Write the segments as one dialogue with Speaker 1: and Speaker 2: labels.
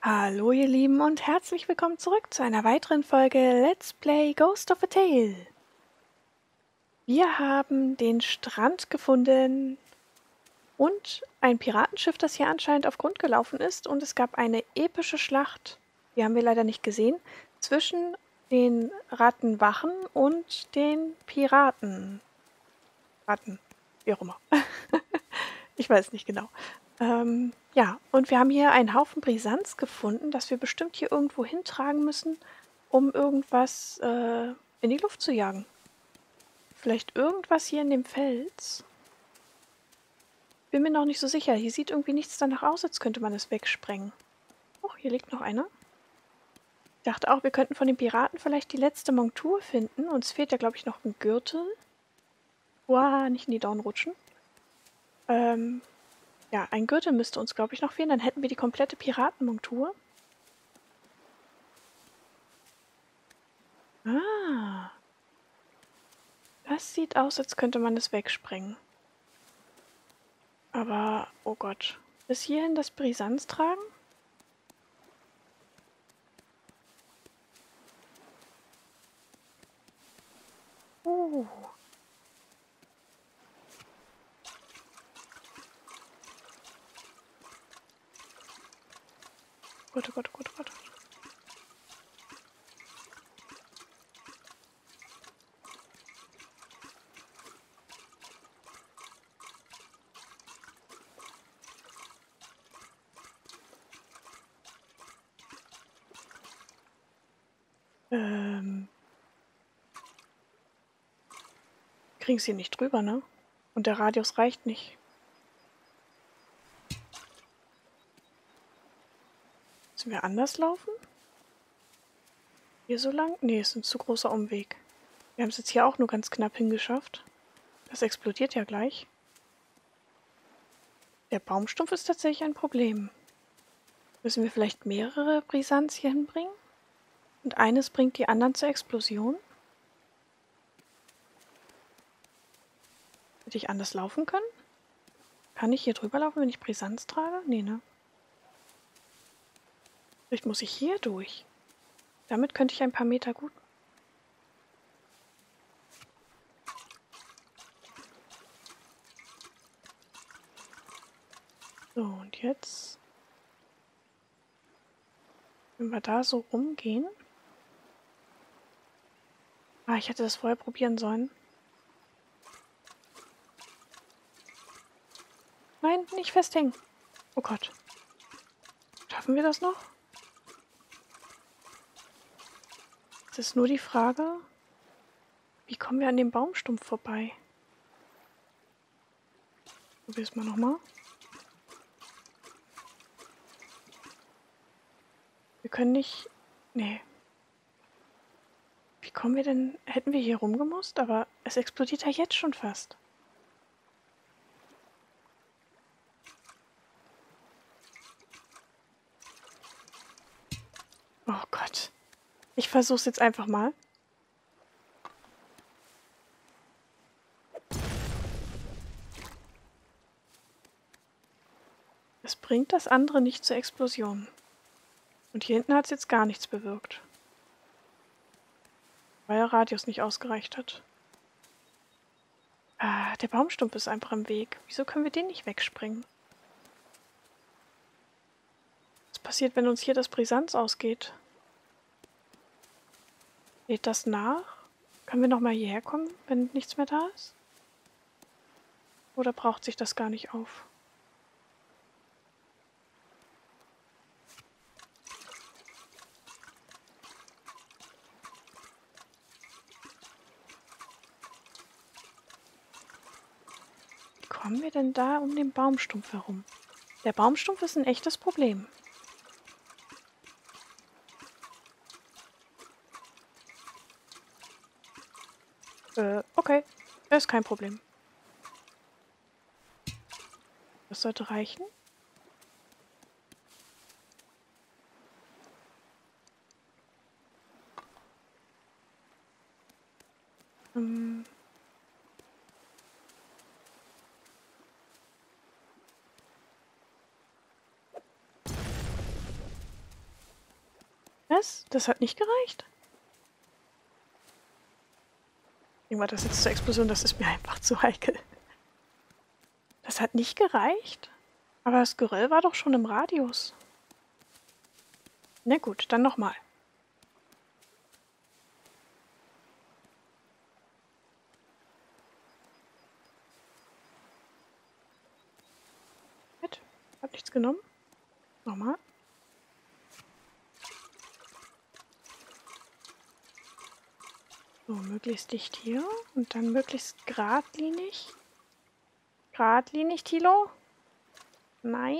Speaker 1: Hallo ihr Lieben und herzlich willkommen zurück zu einer weiteren Folge Let's Play Ghost of a Tale. Wir haben den Strand gefunden und ein Piratenschiff, das hier anscheinend auf Grund gelaufen ist, und es gab eine epische Schlacht, die haben wir leider nicht gesehen, zwischen den Rattenwachen und den Piraten. Ratten, wie auch immer. Ich weiß nicht genau. Ja, und wir haben hier einen Haufen Brisanz gefunden, das wir bestimmt hier irgendwo hintragen müssen, um irgendwas in die Luft zu jagen. Vielleicht irgendwas hier in dem Fels. Bin mir noch nicht so sicher. Hier sieht irgendwie nichts danach aus, als könnte man es wegsprengen. Oh, hier liegt noch einer. Ich dachte auch, wir könnten von den Piraten vielleicht die letzte Montur finden. Uns fehlt ja, glaube ich, noch ein Gürtel. Uah, nicht in die Dornen rutschen. Ja, ein Gürtel müsste uns, glaube ich, noch fehlen. Dann hätten wir die komplette Piratenmontur. Ah. Das sieht aus, als könnte man es wegsprengen. Aber, oh Gott. Bis hierhin das Brisanz tragen? Oh. Gott, oh Gott, oh Gott, oh Gott. Kriegen es hier nicht drüber, ne? Und der Radius reicht nicht. Müssen wir anders laufen? Hier so lang? Nee, ist ein zu großer Umweg. Wir haben es jetzt hier auch nur ganz knapp hingeschafft. Das explodiert ja gleich. Der Baumstumpf ist tatsächlich ein Problem. Müssen wir vielleicht mehrere Brisanz hier hinbringen? Und eines bringt die anderen zur Explosion? Hätte ich anders laufen können? Kann ich hier drüber laufen, wenn ich Brisanz trage? Nee, ne? Vielleicht muss ich hier durch. Damit könnte ich ein paar Meter gut. So, und jetzt, wenn wir da so rumgehen. Ah, ich hätte das vorher probieren sollen. Nein, nicht festhängen. Oh Gott. Schaffen wir das noch? Es ist nur die Frage, wie kommen wir an dem Baumstumpf vorbei? Probier's mal nochmal. Wir können nicht... Nee. Wie kommen wir denn... Hätten wir hier rumgemusst? Aber es explodiert ja jetzt schon fast. Oh Gott. Ich versuch's jetzt einfach mal. Es bringt das andere nicht zur Explosion. Und hier hinten hat es jetzt gar nichts bewirkt. Weil der Radius nicht ausgereicht hat. Ah, der Baumstumpf ist einfach im Weg. Wieso können wir den nicht wegspringen? Was passiert, wenn uns hier das Brisanz ausgeht? Lädt das nach? Können wir nochmal hierher kommen, wenn nichts mehr da ist? Oder braucht sich das gar nicht auf? Wie kommen wir denn da um den Baumstumpf herum? Der Baumstumpf ist ein echtes Problem. Okay. Das ist kein Problem. Das sollte reichen. Was? Das hat nicht gereicht? Irgendwann das jetzt zur Explosion, das ist mir einfach zu heikel. Das hat nicht gereicht? Aber das Geröll war doch schon im Radius. Na gut, dann nochmal. Hat nichts genommen. Nochmal. So, möglichst dicht hier. Und dann möglichst geradlinig. Geradlinig, Tilo? Nein.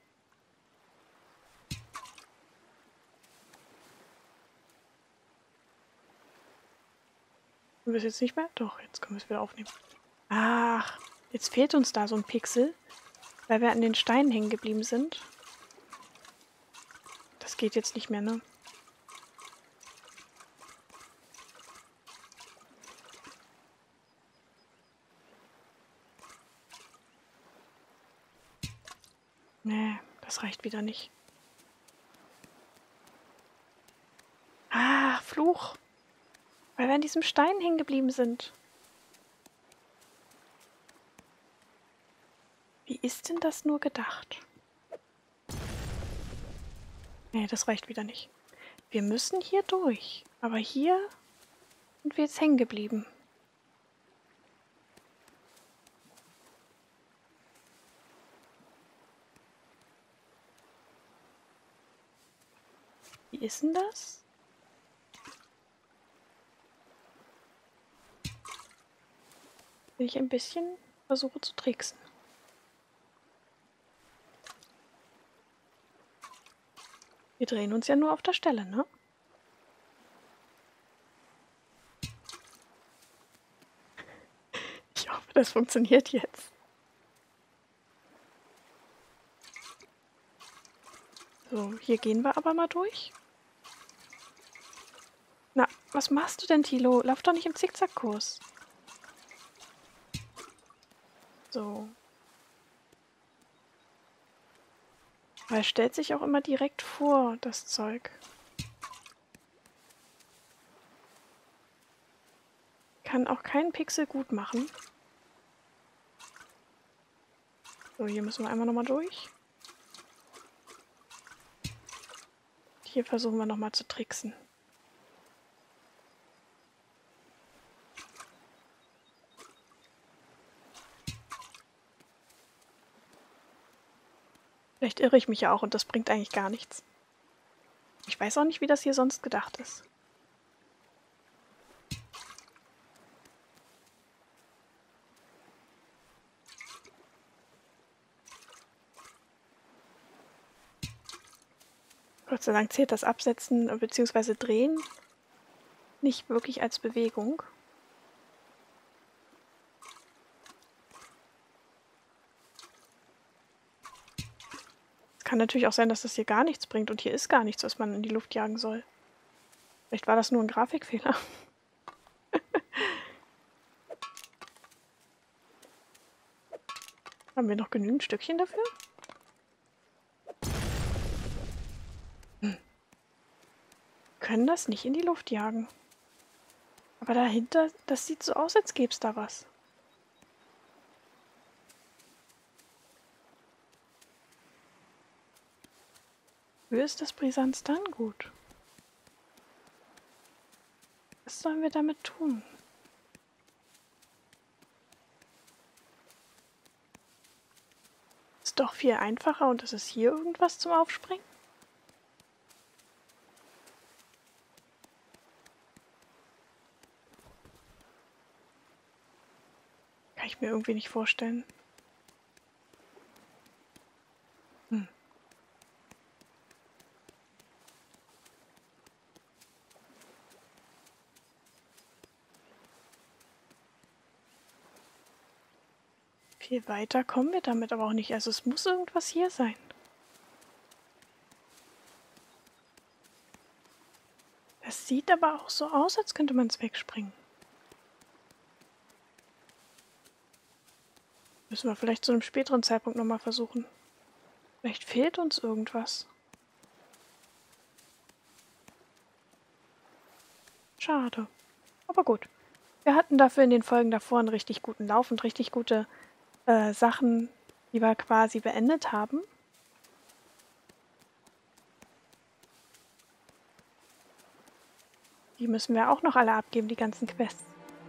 Speaker 1: Können wir es jetzt nicht mehr? Doch, jetzt können wir es wieder aufnehmen. Ach, jetzt fehlt uns da so ein Pixel, weil wir an den Steinen hängen geblieben sind. Das geht jetzt nicht mehr, ne? Nee, das reicht wieder nicht. Ah, Fluch. Weil wir an diesem Stein hängen geblieben sind. Wie ist denn das nur gedacht? Nee, das reicht wieder nicht. Wir müssen hier durch. Aber hier sind wir jetzt hängen geblieben. Wie ist denn das? Will ich ein bisschen versuche zu tricksen. Wir drehen uns ja nur auf der Stelle, ne? Ich hoffe, das funktioniert jetzt. So, hier gehen wir aber mal durch. Na, was machst du denn, Tilo? Lauf doch nicht im Zickzackkurs. So. Weil es stellt sich auch immer direkt vor, das Zeug. Kann auch keinen Pixel gut machen. So, hier müssen wir einmal nochmal durch. Hier versuchen wir nochmal zu tricksen. Vielleicht irre ich mich ja auch und das bringt eigentlich gar nichts. Ich weiß auch nicht, wie das hier sonst gedacht ist. Gott sei Dank zählt das Absetzen bzw. Drehen nicht wirklich als Bewegung. Es kann natürlich auch sein, dass das hier gar nichts bringt und hier ist gar nichts, was man in die Luft jagen soll. Vielleicht war das nur ein Grafikfehler. Haben wir noch genügend Stückchen dafür? Können das nicht in die Luft jagen. Aber dahinter, das sieht so aus, als gäbe es da was. Für ist das Brisanz dann gut? Was sollen wir damit tun? Ist doch viel einfacher und es ist hier irgendwas zum Aufspringen? Kann ich mir irgendwie nicht vorstellen. Viel weiter kommen wir damit aber auch nicht. Also es muss irgendwas hier sein. Das sieht aber auch so aus, als könnte man es wegspringen. Müssen wir vielleicht zu einem späteren Zeitpunkt nochmal versuchen. Vielleicht fehlt uns irgendwas. Schade. Aber gut. Wir hatten dafür in den Folgen davor einen richtig guten Lauf und richtig gute Sachen, die wir quasi beendet haben. Die müssen wir auch noch alle abgeben, die ganzen Quests.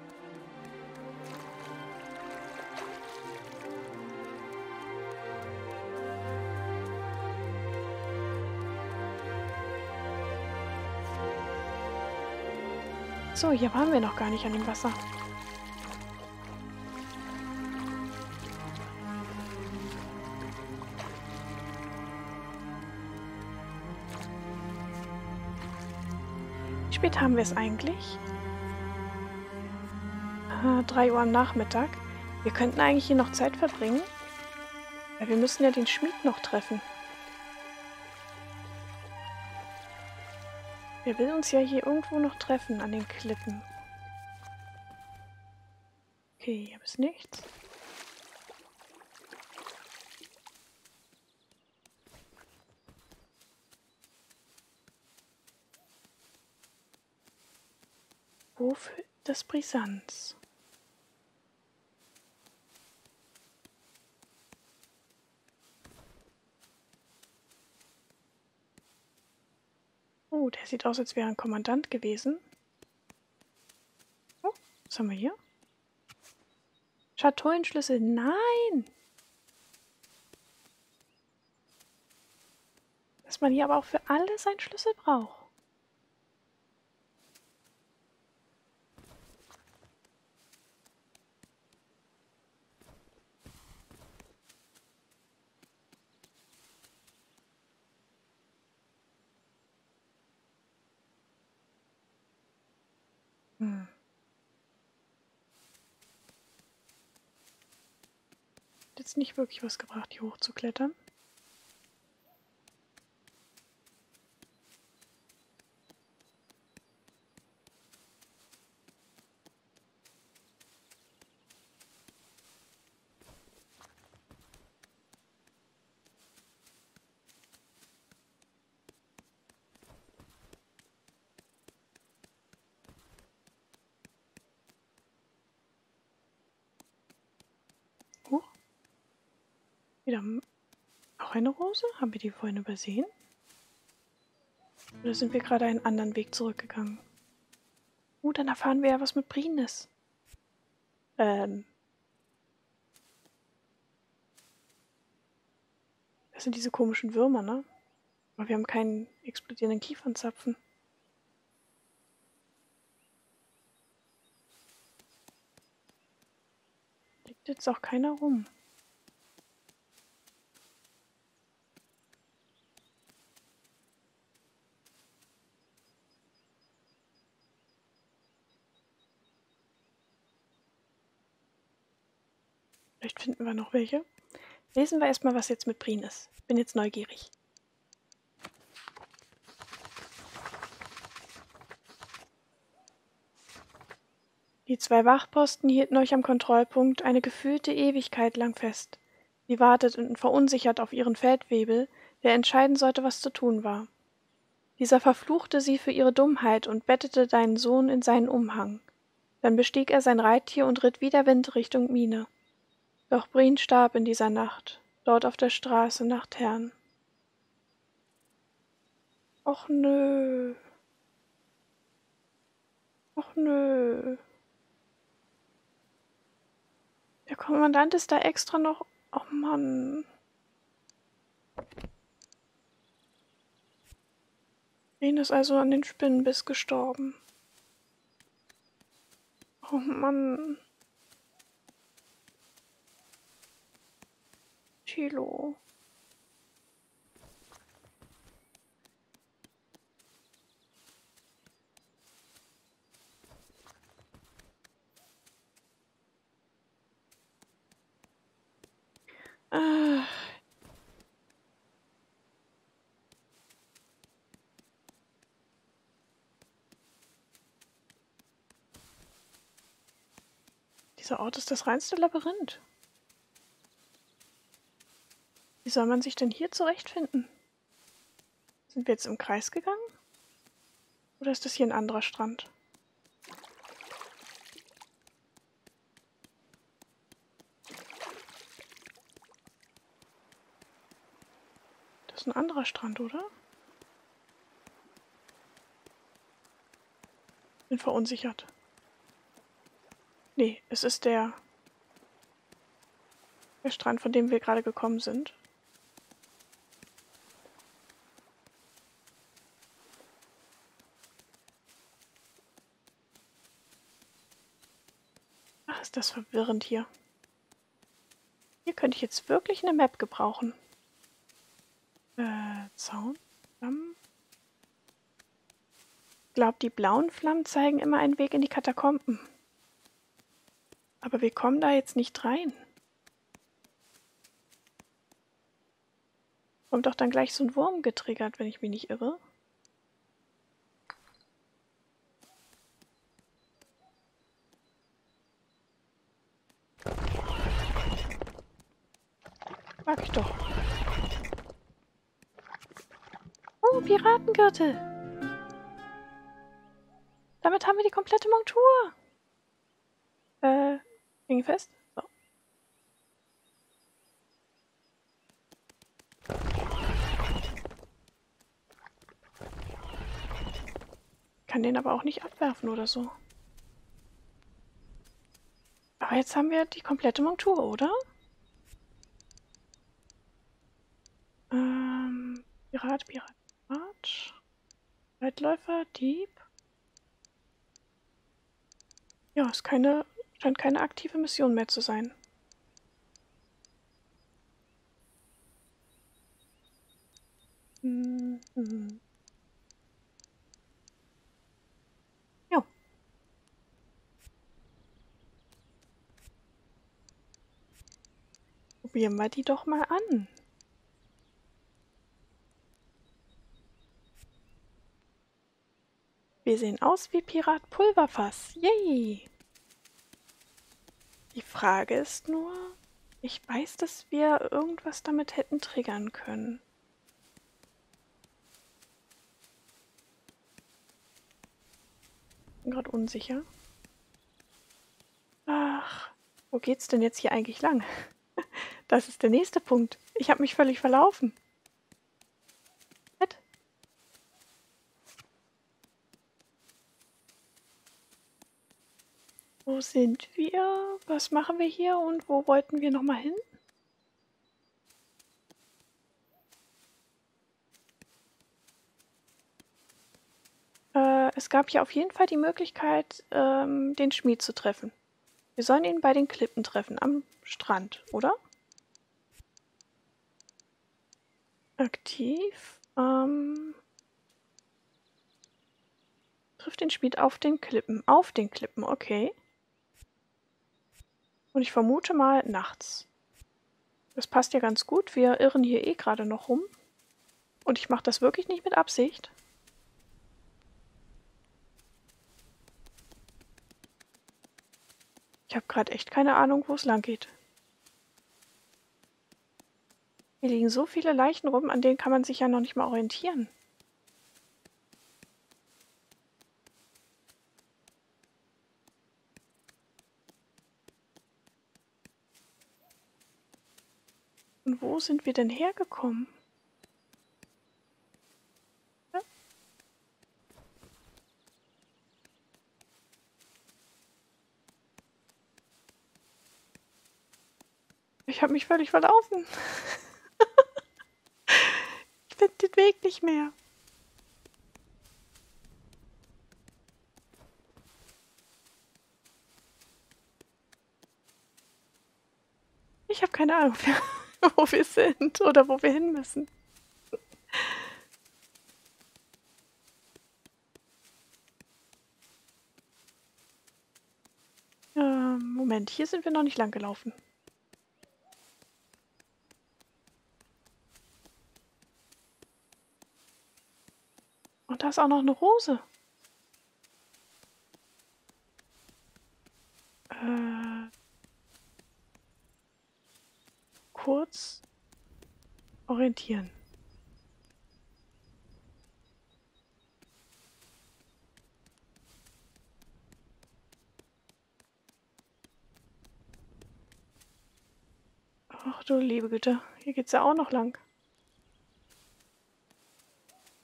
Speaker 1: So, hier waren wir noch gar nicht an dem Wasser. Wie spät haben wir es eigentlich? 3 Uhr am Nachmittag. Wir könnten eigentlich hier noch Zeit verbringen. Weil wir müssen ja den Schmied noch treffen. Der will uns ja hier irgendwo noch treffen an den Klippen. Okay, hier ist nichts. Hof des Brisants. Oh, der sieht aus, als wäre ein Kommandant gewesen. Oh, was haben wir hier? Schatullenschlüssel. Nein! Dass man hier aber auch für alles einen Schlüssel braucht. Hat jetzt nicht wirklich was gebracht, hier hochzuklettern. Hoch. Wieder auch eine Rose? Haben wir die vorhin übersehen? Oder sind wir gerade einen anderen Weg zurückgegangen? Dann erfahren wir ja, was mit Brien ist. Das sind diese komischen Würmer, ne? Aber wir haben keinen explodierenden Kiefernzapfen. Liegt jetzt auch keiner rum. Vielleicht finden wir noch welche. Lesen wir erstmal, was jetzt mit Brien ist. Ich bin jetzt neugierig. Die 2 Wachposten hielten euch am Kontrollpunkt eine gefühlte Ewigkeit lang fest. Sie warteten verunsichert auf ihren Feldwebel, der entscheiden sollte, was zu tun war. Dieser verfluchte sie für ihre Dummheit und bettete deinen Sohn in seinen Umhang. Dann bestieg er sein Reittier und ritt wie der Wind Richtung Mine. Doch Brien starb in dieser Nacht, dort auf der Straße nach Tern. Och nö. Och nö. Der Kommandant ist da extra noch... Oh Mann. Brien ist also an den Spinnenbiss gestorben. Oh Mann. Chilo. Dieser Ort ist das reinste Labyrinth. Wie soll man sich denn hier zurechtfinden? Sind wir jetzt im Kreis gegangen? Oder ist das hier ein anderer Strand? ein anderer Strand, oder? Bin verunsichert. Nee, es ist der Strand, von dem wir gerade gekommen sind. Ach, ist das verwirrend hier. Hier könnte ich jetzt wirklich eine Map gebrauchen. Zaun, Flammen. Ich glaube, die blauen Flammen zeigen immer einen Weg in die Katakomben. Aber wir kommen da jetzt nicht rein. Kommt doch dann gleich so ein Wurm getriggert, wenn ich mich nicht irre. Mag ich doch. Oh, Piratengürtel. Damit haben wir die komplette Montur. Häng fest. So. Kann den aber auch nicht abwerfen oder so. Aber jetzt haben wir die komplette Montur, oder? Pirat, Pirat, Pirat. Weitläufer, Dieb. Ja, scheint keine aktive Mission mehr zu sein. Ja. Probieren wir die doch mal an. Wir sehen aus wie Pirat Pulverfass. Yay! Die Frage ist nur, ich weiß, dass wir irgendwas damit hätten triggern können. Bin gerade unsicher. Ach, wo geht's denn jetzt hier eigentlich lang? Das ist der nächste Punkt. Ich habe mich völlig verlaufen. Wo sind wir? Was machen wir hier und wo wollten wir nochmal hin? Es gab ja auf jeden Fall die Möglichkeit, den Schmied zu treffen. Wir sollen ihn bei den Klippen treffen, am Strand, oder? Aktiv. Trifft den Schmied auf den Klippen. Auf den Klippen, okay. Und ich vermute mal nachts. Das passt ja ganz gut. Wir irren hier eh gerade noch rum. Und ich mache das wirklich nicht mit Absicht. Ich habe gerade echt keine Ahnung, wo es lang geht. Hier liegen so viele Leichen rum, an denen kann man sich ja noch nicht mal orientieren. Und wo sind wir denn hergekommen? Ja. Ich habe mich völlig verlaufen. Ich finde den Weg nicht mehr. Ich habe keine Ahnung mehr, wo wir sind oder wo wir hin müssen. Moment, hier sind wir noch nicht lang gelaufen. Und da ist auch noch eine Rose. Kurz orientieren. Ach du liebe Güte, hier geht's ja auch noch lang.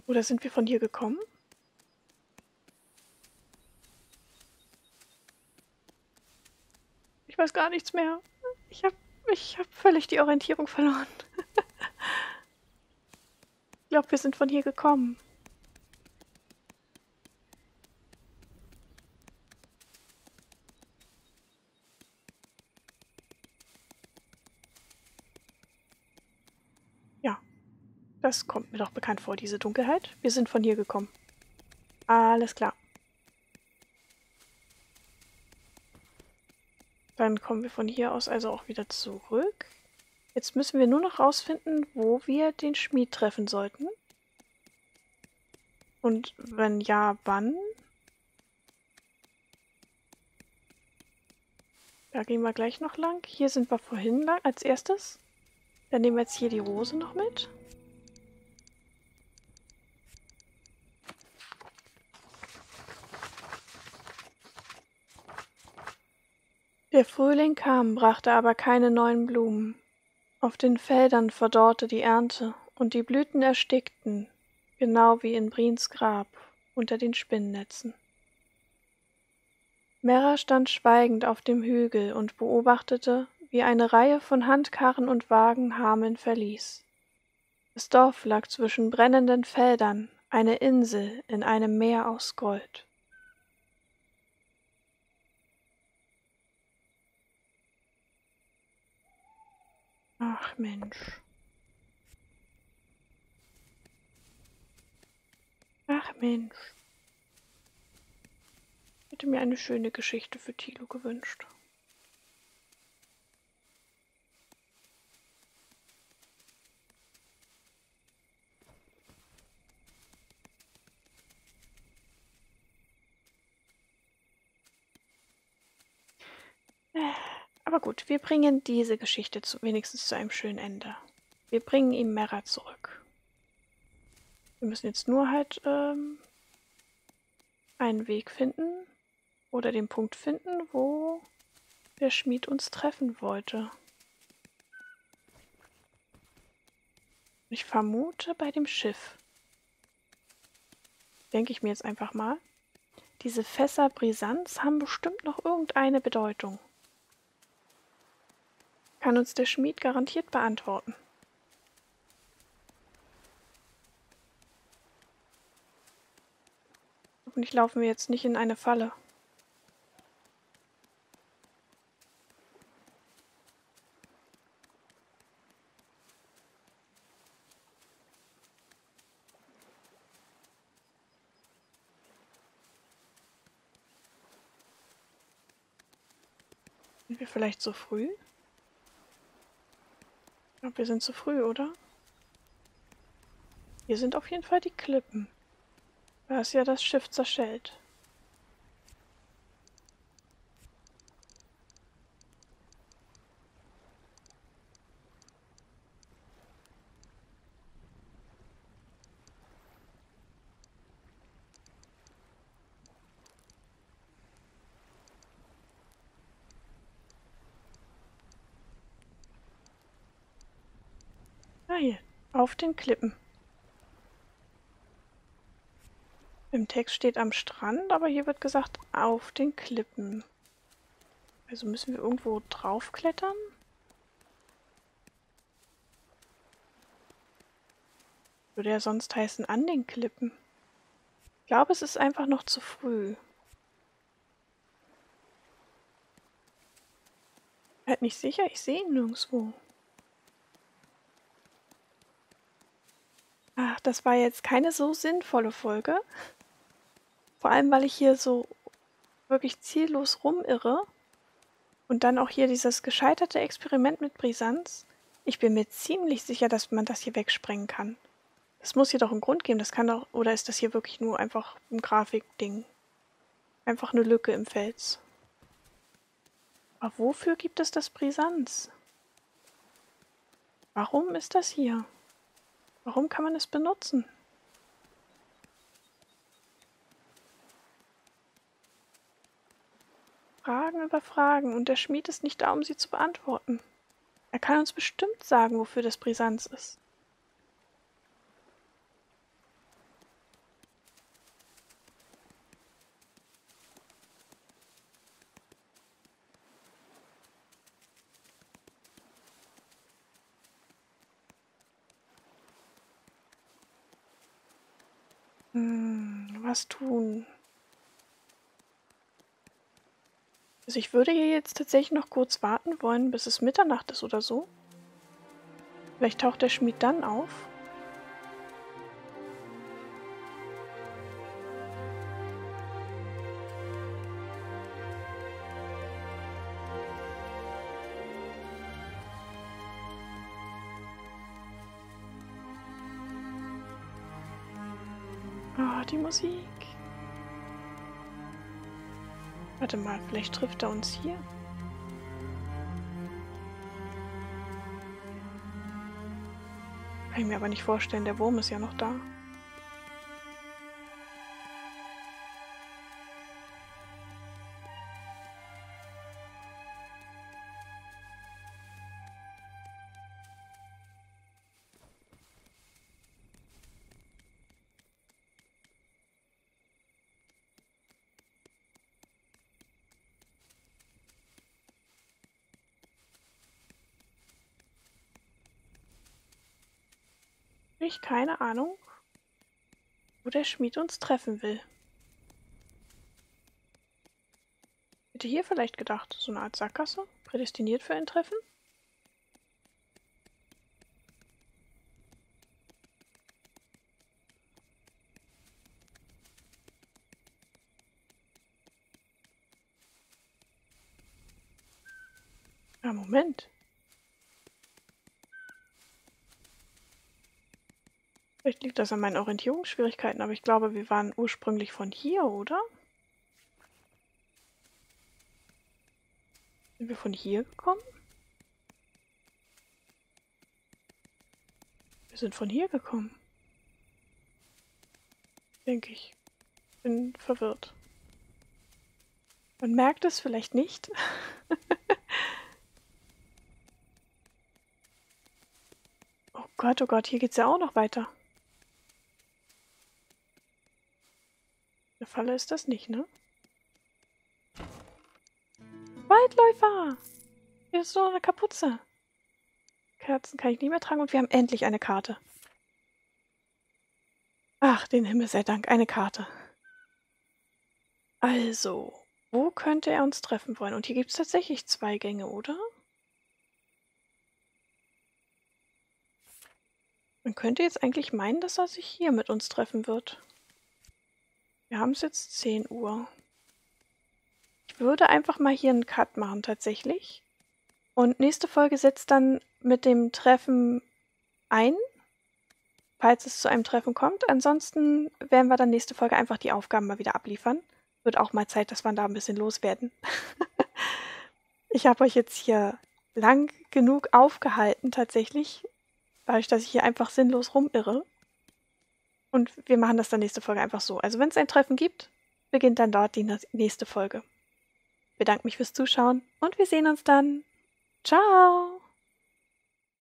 Speaker 1: Oder sind wir von hier gekommen? Ich weiß gar nichts mehr. Ich hab völlig die Orientierung verloren. Ich glaube, wir sind von hier gekommen. Ja, das kommt mir doch bekannt vor, diese Dunkelheit. Wir sind von hier gekommen. Alles klar. Dann kommen wir von hier aus also auch wieder zurück. Jetzt müssen wir nur noch rausfinden, wo wir den Schmied treffen sollten. Und wenn ja, wann? Da gehen wir gleich noch lang. Hier sind wir vorhin lang als erstes. Dann nehmen wir jetzt hier die Rose noch mit. Der Frühling kam, brachte aber keine neuen Blumen. Auf den Feldern verdorrte die Ernte, und die Blüten erstickten, genau wie in Briens Grab unter den Spinnnetzen. Mera stand schweigend auf dem Hügel und beobachtete, wie eine Reihe von Handkarren und Wagen Hameln verließ. Das Dorf lag zwischen brennenden Feldern, eine Insel in einem Meer aus Gold. Ach Mensch. Ach Mensch. Ich hätte mir eine schöne Geschichte für Thilo gewünscht. Aber gut, wir bringen diese Geschichte wenigstens zu einem schönen Ende. Wir bringen ihm Mera zurück. Wir müssen jetzt nur halt einen Weg finden oder den Punkt finden, wo der Schmied uns treffen wollte. Ich vermute bei dem Schiff. Denke ich mir jetzt einfach mal. Diese Fässer Brisanz haben bestimmt noch irgendeine Bedeutung. Kann uns der Schmied garantiert beantworten. Hoffentlich laufen wir jetzt nicht in eine Falle. Sind wir vielleicht zu früh? Ich glaube, wir sind zu früh, oder? Hier sind auf jeden Fall die Klippen. Da ist ja das Schiff zerschellt. Ah, hier. Auf den Klippen. Im Text steht am Strand, aber hier wird gesagt auf den Klippen. Also müssen wir irgendwo draufklettern? Würde ja sonst heißen an den Klippen. Ich glaube, es ist einfach noch zu früh. Halt nicht sicher, ich sehe ihn nirgendwo. Ach, das war jetzt keine so sinnvolle Folge. Vor allem, weil ich hier so wirklich ziellos rumirre. Und dann auch hier dieses gescheiterte Experiment mit Brisanz. Ich bin mir ziemlich sicher, dass man das hier wegsprengen kann. Das muss hier doch einen Grund geben. Das kann doch. Oder ist das hier wirklich nur einfach ein Grafikding? Einfach eine Lücke im Fels. Aber wofür gibt es das Brisanz? Warum ist das hier? Warum kann man es benutzen? Fragen über Fragen und der Schmied ist nicht da, um sie zu beantworten. Er kann uns bestimmt sagen, wofür das Brisanz ist. Was tun? Also ich würde hier jetzt tatsächlich noch kurz warten wollen, bis es Mitternacht ist oder so. Vielleicht taucht der Schmied dann auf. Oh, die Musik. Warte mal, vielleicht trifft er uns hier. Kann ich mir aber nicht vorstellen, der Wurm ist ja noch da. Ich keine Ahnung, wo der Schmied uns treffen will. Hätte hier vielleicht gedacht, so eine Art Sackgasse, prädestiniert für ein Treffen? Ja, Moment. Vielleicht liegt das an meinen Orientierungsschwierigkeiten, aber ich glaube, wir waren ursprünglich von hier, oder? Sind wir von hier gekommen? Wir sind von hier gekommen. Denke ich. Bin verwirrt. Man merkt es vielleicht nicht. Oh Gott, hier geht's ja auch noch weiter. Eine Falle ist das nicht, ne? Waldläufer! Hier ist so eine Kapuze. Kerzen kann ich nicht mehr tragen und wir haben endlich eine Karte. Ach, den Himmel sei Dank, eine Karte. Also, wo könnte er uns treffen wollen? Und hier gibt es tatsächlich 2 Gänge, oder? Man könnte jetzt eigentlich meinen, dass er sich hier mit uns treffen wird. Wir haben es jetzt 10 Uhr. Ich würde einfach mal hier einen Cut machen tatsächlich. Und nächste Folge setzt dann mit dem Treffen ein, falls es zu einem Treffen kommt. Ansonsten werden wir dann nächste Folge einfach die Aufgaben mal wieder abliefern. Wird auch mal Zeit, dass wir da ein bisschen loswerden. Ich habe euch jetzt hier lang genug aufgehalten tatsächlich, dadurch, dass ich hier einfach sinnlos rumirre. Und wir machen das dann nächste Folge einfach so. Also wenn es ein Treffen gibt, beginnt dann dort die nächste Folge. Ich bedanke mich fürs Zuschauen und wir sehen uns dann. Ciao!